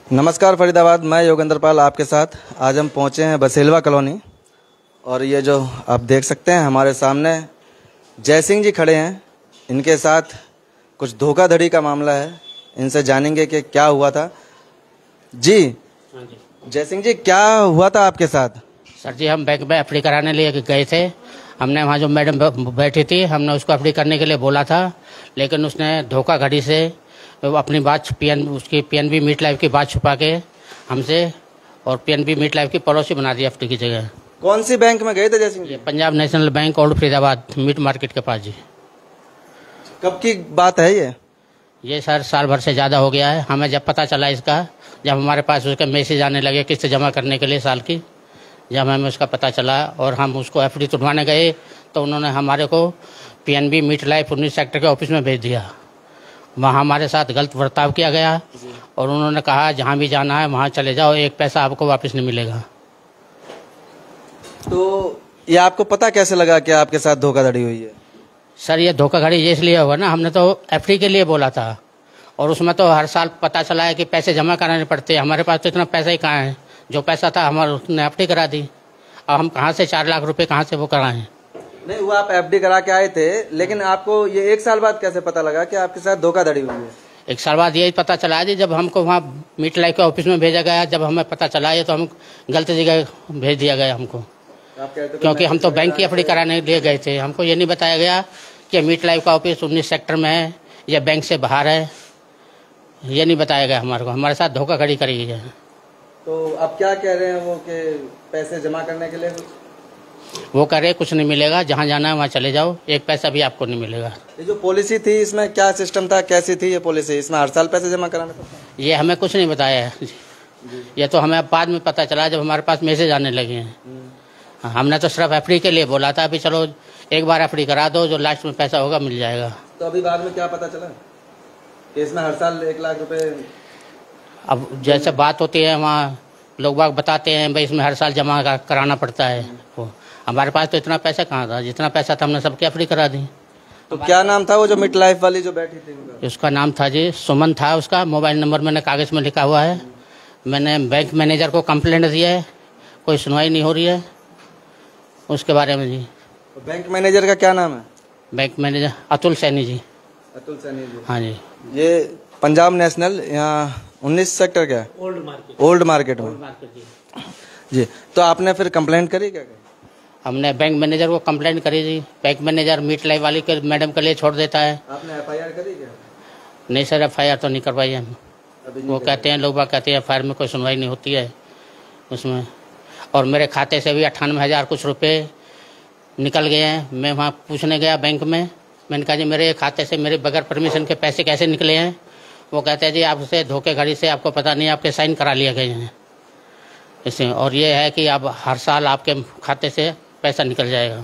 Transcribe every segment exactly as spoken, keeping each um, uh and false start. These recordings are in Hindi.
नमस्कार फरीदाबाद, मैं योगेंद्र पाल आपके साथ। आज हम पहुंचे हैं बसेलवा कॉलोनी और ये जो आप देख सकते हैं हमारे सामने जय सिंह जी खड़े हैं। इनके साथ कुछ धोखाधड़ी का मामला है, इनसे जानेंगे कि क्या हुआ था। जी जय सिंह जी, क्या हुआ था आपके साथ? सर जी, हम बैंक में एफडी कराने लिए गए थे। हमने वहाँ जो मैडम बैठी थी, हमने उसको एफडी करने के लिए बोला था, लेकिन उसने धोखाधड़ी से अपनी बात पीएन उसकी पीएनबी मीट लाइफ की बात छुपा के हमसे और पीएनबी मीट लाइफ की पॉलिसी बना दी एफडी की जगह। कौन सी बैंक में गए थे Jai Singh ji? Punjab National Bank, Old Faridabad, meat market के पास जी। कब की बात है ये? ये सर साल भर से ज़्यादा हो गया है। हमें जब पता चला इसका, जब हमारे पास उसके मैसेज आने लगे किस्त जमा करने के लिए साल की, जब हमें उसका पता चला और हम उसको एफडी तुड़वाने गए तो उन्होंने हमारे को पीएनबी मीट लाइफ उन्नीस सेक्टर के ऑफिस में भेज दिया। वहाँ हमारे साथ गलत बर्ताव किया गया और उन्होंने कहा जहाँ भी जाना है वहाँ चले जाओ, एक पैसा आपको वापस नहीं मिलेगा। तो ये आपको पता कैसे लगा कि आपके साथ धोखाधड़ी हुई है? सर ये धोखाधड़ी ये इसलिए हुआ ना, हमने तो एफडी के लिए बोला था और उसमें तो हर साल पता चला है कि पैसे जमा कराने पड़ते हैं। हमारे पास तो इतना पैसा ही कहाँ है, जो पैसा था हमारे उसने एफडी करा दी। अब हम कहाँ से चार लाख रुपए कहाँ से वो कराएं? नहीं, वो आप एफडी करा के आए थे, लेकिन आपको ये एक साल बाद कैसे पता लगा कि आपके साथ धोखाधड़ी हुई है? एक साल बाद यही पता चला जी, जब हमको वहाँ मीट लाइफ के ऑफिस में भेजा गया। जब हमें पता चला ये तो हम गलत जगह भेज दिया गया हमको, क्योंकि हम तो बैंक की एफडी कराने के लिए गए थे। हमको ये नहीं बताया गया कि मीट लाइफ का ऑफिस उन्नीस सेक्टर में है या बैंक से बाहर है, ये नहीं बताया गया हमारे को। हमारे साथ धोखाधड़ी करी गई है। तो अब क्या कह रहे हैं वो कि पैसे जमा करने के लिए? वो कह रहे कुछ नहीं मिलेगा, जहाँ जाना है वहाँ चले जाओ, एक पैसा भी आपको नहीं मिलेगा। ये जो पॉलिसी थी इसमें क्या सिस्टम था, कैसी थी ये पॉलिसी? इसमें हर साल पैसे जमा कराने पड़ते हैं? ये हमें कुछ नहीं बताया है, ये तो हमें बाद में पता चला जब हमारे पास मैसेज आने लगे हैं। हमने तो सिर्फ एफडी के लिए बोला था, अभी चलो एक बार एफडी करा दो, जो लास्ट में पैसा होगा मिल जाएगा। तो अभी बाद में क्या पता चला कि इसमें हर साल एक लाख रुपए? अब जैसे बात होती है वहाँ लोग बाग बताते हैं भाई इसमें हर साल जमा कराना पड़ता है। वो हमारे पास तो इतना पैसा कहाँ था, जितना पैसा था हमने सबकी एफडी करा दी। तो क्या नाम था वो जो मिड लाइफ वाली जो बैठी थी उनका? उसका नाम था जी सुमन था उसका। मोबाइल नंबर मैंने कागज़ में लिखा हुआ है। मैंने बैंक मैनेजर को कंप्लेंट दिया है, कोई सुनवाई नहीं हो रही है उसके बारे में जी। तो बैंक मैनेजर का क्या नाम है? Bank manager Atul Saini ji. अतुल सैनी जी। हाँ जी। ये पंजाब नेशनल यहाँ उन्नीस सेक्टर क्या है? Old market. ओल्ड मार्केट में मार्केट जी। जी। तो आपने फिर कंप्लेंट करी क्या? हमने बैंक मैनेजर को कंप्लेंट करी जी। बैंक मैनेजर मीट लाइफ वाली के मैडम के लिए छोड़ देता है। आपने एफआईआर करी क्या? नहीं सर, एफआईआर तो नहीं करवाई हम। वो कहते हैं लोग बाग कहते हैं एफआईआर में कोई सुनवाई नहीं होती है उसमें। और मेरे खाते से भी अट्ठानवे हज़ार कुछ रुपए निकल गए हैं। मैं वहाँ पूछने गया बैंक में, मैंने कहा जी मेरे खाते से मेरे बगैर परमिशन के पैसे कैसे निकले हैं? वो कहते हैं जी आपसे धोखेधड़ी से आपको पता नहीं, आपके साइन करा लिए गए हैं इसमें। और ये है कि अब हर साल आपके खाते से पैसा निकल जाएगा।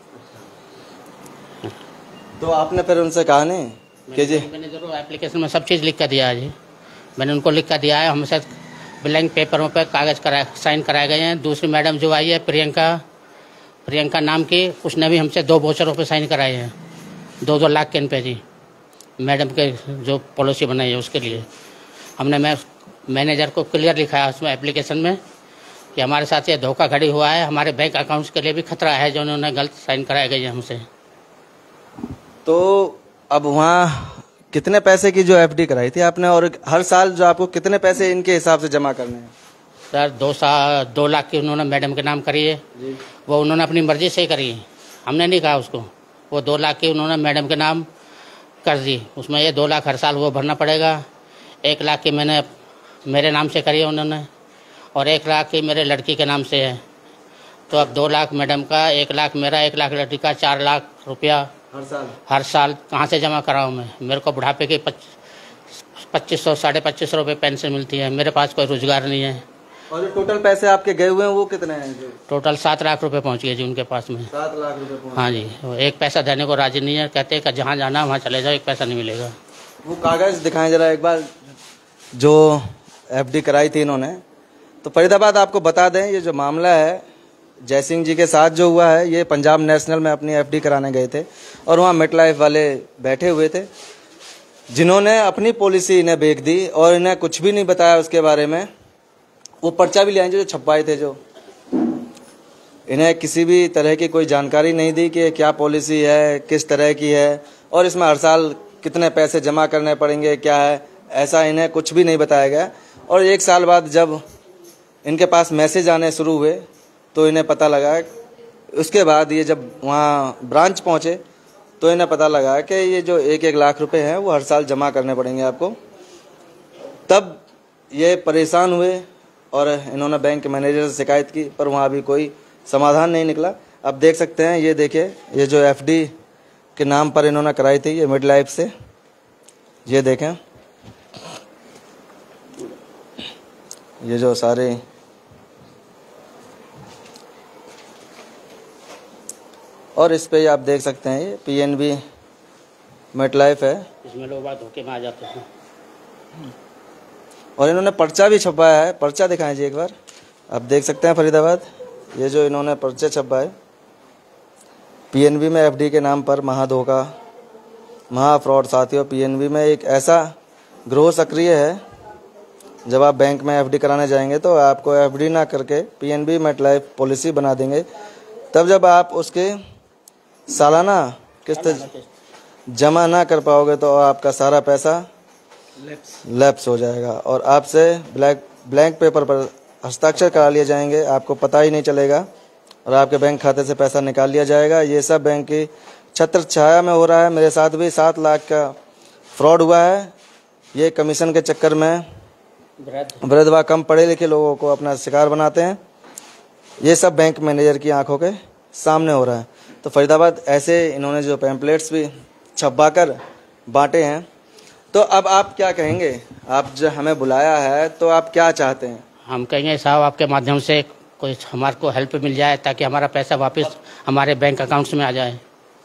तो आपने फिर उनसे कहा नहीं कि जी? मैंने जरूर एप्लीकेशन में सब चीज़ लिख कर दिया है जी। मैंने उनको लिख कर दिया है। हमसे ब्लैंक पेपरों पर कागज़ करा साइन कराए गए हैं। दूसरी मैडम जो आई है प्रियंका प्रियंका नाम की, उसने भी हमसे दो वोचरों पे साइन कराए हैं, दो दो लाख के इन पे जी। मैडम के जो पॉलिसी बनाई है उसके लिए हमने मैं मैनेजर को क्लियर लिखा है उसमें एप्लीकेशन में कि हमारे साथ ये धोखाधड़ी हुआ है, हमारे बैंक अकाउंट्स के लिए भी खतरा है जो उन्होंने गलत साइन कराए गए हैं हमसे। तो अब वहाँ कितने पैसे की जो एफडी कराई थी आपने, और हर साल जो आपको कितने पैसे इनके हिसाब से जमा करने हैं? सर दो साल दो लाख की उन्होंने मैडम के नाम करी है जी। वो उन्होंने अपनी मर्जी से ही करी है, हमने नहीं कहा उसको। वो दो लाख की उन्होंने मैडम के नाम कर दी। उसमें ये दो लाख हर साल वो भरना पड़ेगा। एक लाख की मैंने मेरे नाम से करी है उन्होंने, और एक लाख की मेरे लड़की के नाम से है। तो अब दो लाख मैडम का, एक लाख मेरा, एक लाख लड़की का, चार लाख रुपया हर साल हर साल कहाँ से जमा कराऊँ मैं? मेरे को बुढ़ापे की पच्चीस सौ साढ़े पच्चीस सौ रुपये पेंशन मिलती है। मेरे पास कोई रोजगार नहीं है। और जो टोटल पैसे आपके गए हुए हैं वो कितने हैं? जो टोटल सात लाख रुपए पहुंच गए जी उनके पास में। सात लाख रुपए पहुंच हाँ जी। वो एक पैसा देने को राजी नहीं है, कहते हैं कि जहाँ जाना वहाँ चले जाओ, एक पैसा नहीं मिलेगा। वो कागज दिखाएं जरा एक बार जो एफडी कराई थी इन्होंने। तो फरीदाबाद आपको बता दें, ये जो मामला है जय सिंह जी के साथ जो हुआ है, ये पंजाब नेशनल में अपनी एफडी कराने गए थे और वहाँ मिट लाइफ वाले बैठे हुए थे। जिन्होंने अपनी पॉलिसी इन्हें बेच दी और इन्हें कुछ भी नहीं बताया उसके बारे में, वो पर्चा भी ले आएंगे जो छपवाए थे, जो इन्हें किसी भी तरह की कोई जानकारी नहीं दी कि क्या पॉलिसी है, किस तरह की है और इसमें हर साल कितने पैसे जमा करने पड़ेंगे, क्या है, ऐसा इन्हें कुछ भी नहीं बताया गया। और एक साल बाद जब इनके पास मैसेज आने शुरू हुए तो इन्हें पता लगा, उसके बाद ये जब वहाँ ब्रांच पहुँचे तो इन्हें पता लगा कि ये जो एक एक लाख रुपए हैं वो हर साल जमा करने पड़ेंगे आपको। तब ये परेशान हुए और इन्होंने बैंक मैनेजर से शिकायत की, पर वहाँ भी कोई समाधान नहीं निकला। अब देख सकते हैं, ये देखिए, ये जो एफडी के नाम पर इन्होंने कराई थी, ये मिड लाइफ से, ये देखें, ये जो सारे और इस पे आप देख सकते हैं ये पीएनबी मेट लाइफ है, इसमें लोग बात धोखे में आ जाते हैं। और इन्होंने पर्चा भी छपाया है। पर्चा दिखाएं जी एक बार, आप देख सकते हैं फरीदाबाद, ये जो इन्होंने पर्चे छपाए पीएनबी में एफडी के नाम पर, महाधोखा, महा फ्रॉड। साथियों, पीएनबी में एक ऐसा ग्रोह सक्रिय है, जब आप बैंक में एफडी कराने जाएंगे तो आपको एफडी ना करके पीएनबी मेट लाइफ पॉलिसी बना देंगे। तब जब आप उसके सालाना किस्त जमा ना कर पाओगे तो आपका सारा पैसा लैप्स हो जाएगा और आपसे ब्लैक ब्लैंक पेपर पर हस्ताक्षर करा लिए जाएंगे, आपको पता ही नहीं चलेगा और आपके बैंक खाते से पैसा निकाल लिया जाएगा। ये सब बैंक की छत्र छाया में हो रहा है। मेरे साथ भी सात लाख का फ्रॉड हुआ है। ये कमीशन के चक्कर में वृद्ध व कम पढ़े लिखे लोगों को अपना शिकार बनाते हैं। ये सब बैंक मैनेजर की आंखों के सामने हो रहा है। तो फरीदाबाद ऐसे इन्होंने जो पैम्पलेट्स भी छपवा कर बांटे हैं। तो अब आप क्या कहेंगे? आप जो हमें बुलाया है तो आप क्या चाहते हैं? हम कहेंगे साहब आपके माध्यम से कोई हमारे को हेल्प मिल जाए ताकि हमारा पैसा वापस हमारे बैंक अकाउंट्स में आ जाए।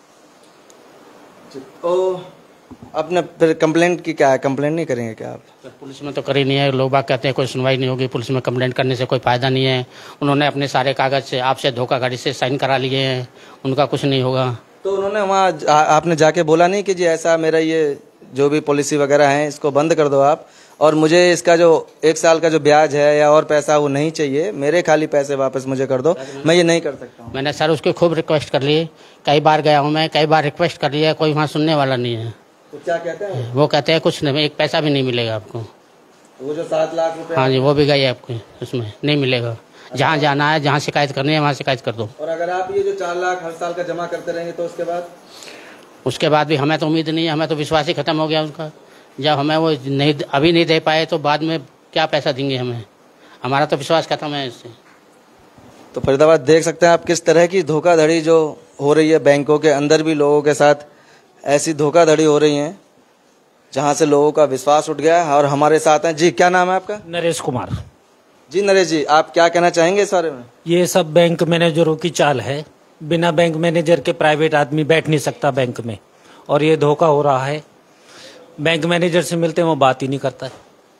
तो आपने फिर कंप्लेंट की क्या है? कंप्लेंट नहीं करेंगे क्या आप? तो पुलिस में तो करी नहीं है। लोग बाग कहते हैं कोई सुनवाई नहीं होगी, पुलिस में कंप्लेंट करने से कोई फ़ायदा नहीं है। उन्होंने अपने सारे कागज़ से आपसे धोखाधड़ी से साइन करा लिए हैं, उनका कुछ नहीं होगा। तो उन्होंने वहाँ आपने जाके बोला नहीं कि जी ऐसा मेरा ये जो भी पॉलिसी वगैरह है इसको बंद कर दो आप, और मुझे इसका जो एक साल का जो ब्याज है या और पैसा वो नहीं चाहिए, मेरे खाली पैसे वापस मुझे कर दो, मैं ये नहीं कर सकता हूँ। मैंने सर उसकी खूब रिक्वेस्ट कर ली, कई बार गया हूँ मैं, कई बार रिक्वेस्ट कर लिया, कोई वहाँ सुनने वाला नहीं है। तो क्या कहते हैं? वो कहते हैं कुछ नहीं, एक पैसा भी नहीं मिलेगा आपको। वो जो सात लाख रुपए, हाँ जी, वो भी गई आपको, उसमें नहीं मिलेगा। जहाँ जाना है, जहाँ शिकायत करनी है वहाँ शिकायत कर दो। और अगर आप ये जो चार लाख हर साल का जमा करते रहेंगे तो उसके बाद उसके बाद भी हमें तो उम्मीद नहीं है, हमें तो विश्वास ही खत्म हो गया उनका। जब हमें वो नहीं अभी नहीं दे पाए तो बाद में क्या पैसा देंगे हमें? हमारा तो विश्वास खत्म है इससे। तो फरीदाबाद देख सकते हैं आप किस तरह की धोखाधड़ी जो हो रही है। बैंकों के अंदर भी लोगों के साथ ऐसी धोखाधड़ी हो रही है जहां से लोगों का विश्वास उठ गया है। और हमारे साथ हैं जी, क्या नाम है आपका? नरेश कुमार। जी नरेश जी, आप क्या कहना चाहेंगे इस बारे में? ये सब बैंक मैनेजरों की चाल है। बिना बैंक मैनेजर के प्राइवेट आदमी बैठ नहीं सकता बैंक में, और ये धोखा हो रहा है। बैंक मैनेजर से मिलते हैं वो बात ही नहीं करता।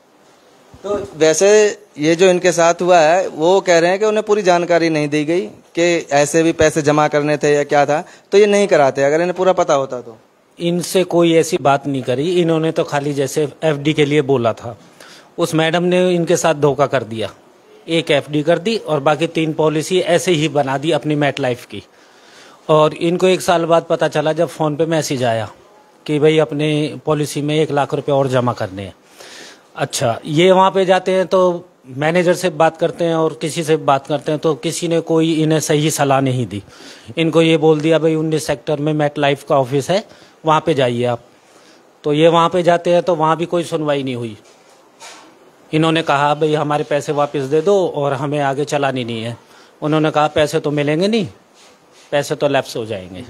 तो वैसे ये जो इनके साथ हुआ है वो कह रहे हैं कि उन्हें पूरी जानकारी नहीं दी गई कि ऐसे भी पैसे जमा करने थे या क्या था, तो ये नहीं कराते अगर इन्हें पूरा पता होता तो। इनसे कोई ऐसी बात नहीं करी, इन्होंने तो खाली जैसे एफडी के लिए बोला था, उस मैडम ने इनके साथ धोखा कर दिया। एक एफडी कर दी और बाकी तीन पॉलिसी ऐसे ही बना दी अपनी मेट लाइफ की। और इनको एक साल बाद पता चला जब फ़ोन पे मैसेज आया कि भाई अपने पॉलिसी में एक लाख रुपए और जमा करने हैं। अच्छा, ये वहाँ पे जाते हैं तो मैनेजर से बात करते हैं और किसी से बात करते हैं तो किसी ने कोई इन्हें सही सलाह नहीं दी। इनको ये बोल दिया भाई उन्नीस सेक्टर में मेट लाइफ का ऑफिस है, वहाँ पे जाइए आप। तो ये वहाँ पे जाते हैं तो वहाँ भी कोई सुनवाई नहीं हुई। इन्होंने कहा भाई हमारे पैसे वापस दे दो और हमें आगे चलानी नहीं है। उन्होंने कहा पैसे तो मिलेंगे नहीं, पैसे तो लैप्स हो जाएंगे।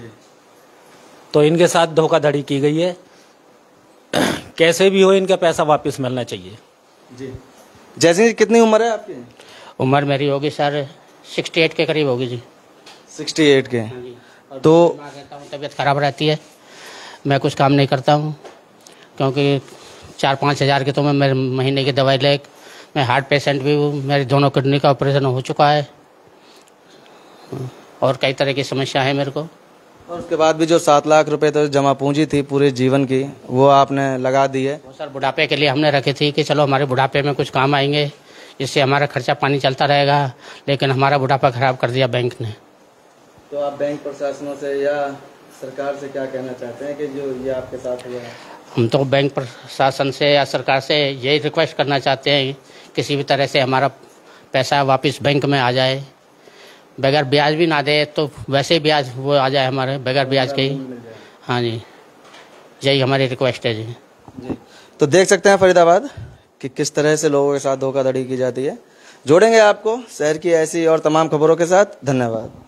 तो इनके साथ धोखाधड़ी की गई है। कैसे भी हो इनका पैसा वापस मिलना चाहिए जी। जैसे कितनी उम्र है आपकी? उम्र मेरी होगी सर सिक्सटी एट के करीब होगी जी। सिक्सटी एट के? और तो तबीयत खराब रहती है, मैं कुछ काम नहीं करता हूँ क्योंकि चार पाँच हज़ार की तो मैं मेरे महीने की दवाई ले। मैं हार्ट पेशेंट भी हूँ, मेरी दोनों किडनी का ऑपरेशन हो चुका है और कई तरह की समस्या है मेरे को। और उसके बाद भी जो सात लाख रुपए तो जमा पूंजी थी पूरे जीवन की, वो आपने लगा दी है। वो सर बुढ़ापे के लिए हमने रखी थी कि चलो हमारे बुढ़ापे में कुछ काम आएंगे, जिससे हमारा खर्चा पानी चलता रहेगा, लेकिन हमारा बुढ़ापा खराब कर दिया बैंक ने। तो आप बैंक प्रशासनों से या सरकार से क्या कहना चाहते हैं कि जो ये आपके साथ हुआ है? हम तो बैंक प्रशासन से या सरकार से यही रिक्वेस्ट करना चाहते हैं किसी भी तरह से हमारा पैसा वापस बैंक में आ जाए, बगैर ब्याज भी ना दे तो वैसे ही ब्याज वो आ जाए हमारे बगैर ब्याज के ही। हाँ जी, यही हमारी रिक्वेस्ट है जी। जी, तो देख सकते हैं फरीदाबाद कि किस तरह से लोगों के साथ धोखाधड़ी की जाती है। जोड़ेंगे आपको शहर की ऐसी और तमाम खबरों के साथ। धन्यवाद।